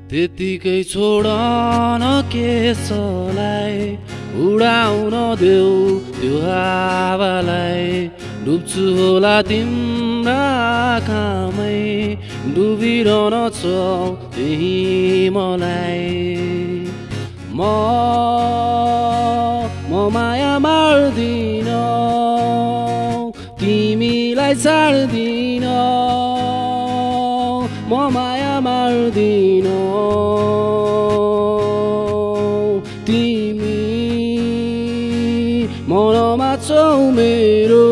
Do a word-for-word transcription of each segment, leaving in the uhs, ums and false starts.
त्यतिकै छोड न केशलाई उडाउन देऊ त्यो हावालाई डुब्छु होला तिम्रा आँखामै डुबिरहन छ त्यही मलाई म म माया मार्दिन तिमीलाई छाड्दिन म माया मार्दिन तिमी मनमा छौ मेरो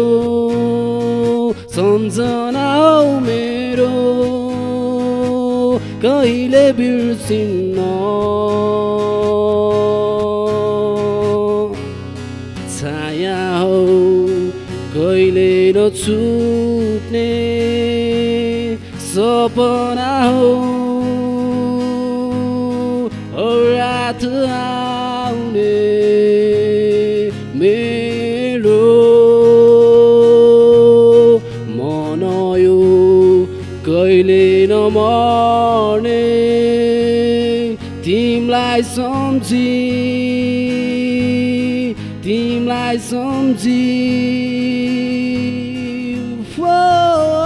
सम्झना हौ मेरो कहिले बिर्सिन्न छाया हौ कहिले नछुट्ने सपना हो रात आउने मेरो मन यो कहिले नमर्ने तिमीलाई सम्झी तिमीलाई सम्झी